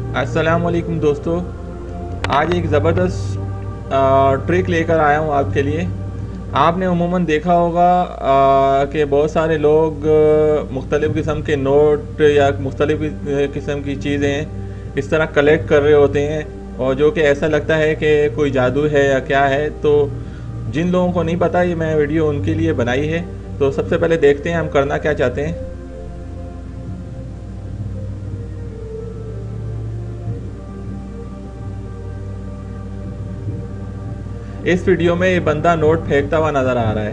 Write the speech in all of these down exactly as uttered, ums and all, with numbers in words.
अस्सलाम वालेकुम दोस्तों। आज एक ज़बरदस्त ट्रिक लेकर आया हूँ आपके लिए। आपने उमूमन देखा होगा आ, कि बहुत सारे लोग मुख्तलिफ़ किस्म के नोट या मुख्तलिफ़ किस्म की चीज़ें इस तरह कलेक्ट कर रहे होते हैं, और जो कि ऐसा लगता है कि कोई जादू है या क्या है। तो जिन लोगों को नहीं पता, ये मैं वीडियो उनके लिए बनाई है। तो सबसे पहले देखते हैं हम करना क्या चाहते हैं। इस वीडियो में ये बंदा नोट फेंकता हुआ नज़र आ रहा है।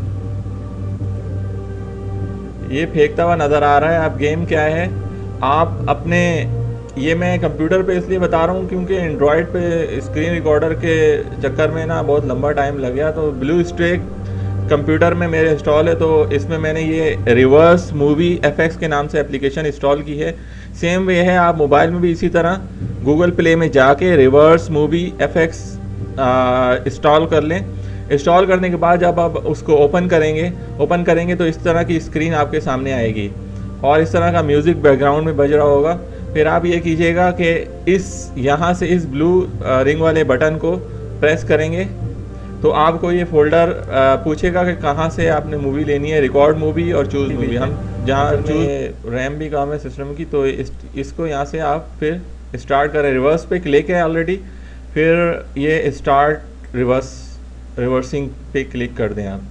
ये फेंकता हुआ नज़र आ रहा है। अब गेम क्या है, आप अपने, ये मैं कंप्यूटर पे इसलिए बता रहा हूँ क्योंकि एंड्रॉयड पे स्क्रीन रिकॉर्डर के चक्कर में ना बहुत लंबा टाइम लग गया। तो ब्लू स्ट्रेक कंप्यूटर में मेरे इंस्टॉल है, तो इसमें मैंने ये रिवर्स मूवी एफएक्स के नाम से एप्लीकेशन इंस्टॉल की है। सेम वे है, आप मोबाइल में भी इसी तरह गूगल प्ले में जाके रिवर्स मूवी एफएक्स इंस्टॉल कर लें। इंस्टॉल करने के बाद जब आप उसको ओपन करेंगे ओपन करेंगे तो इस तरह की स्क्रीन आपके सामने आएगी और इस तरह का म्यूज़िक बैकग्राउंड में बज रहा होगा। फिर आप ये कीजिएगा कि इस यहाँ से इस ब्लू रिंग वाले बटन को प्रेस करेंगे तो आपको ये फोल्डर पूछेगा कि कहाँ से आपने मूवी लेनी है, रिकॉर्ड मूवी और चूज़ मूवी। हम जहाँ चूज रैम भी काम है सिस्टम की, तो इस, इसको यहाँ से आप फिर स्टार्ट करें। रिवर्स पे क्लिक है ऑलरेडी, फिर ये स्टार्ट रिवर्स रिवर्सिंग पे क्लिक कर दें। आप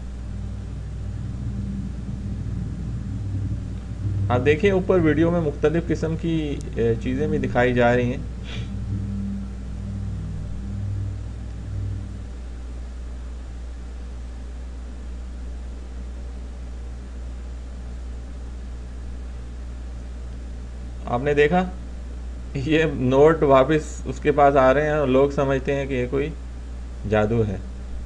आप देखिए ऊपर वीडियो में मुख्तलिफ़ किस्म की चीज़ें भी दिखाई जा रही हैं। आपने देखा, ये नोट वापस उसके पास आ रहे हैं और लोग समझते हैं कि ये कोई जादू है।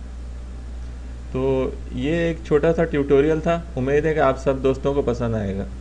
तो ये एक छोटा सा ट्यूटोरियल था। उम्मीद है कि आप सब दोस्तों को पसंद आएगा।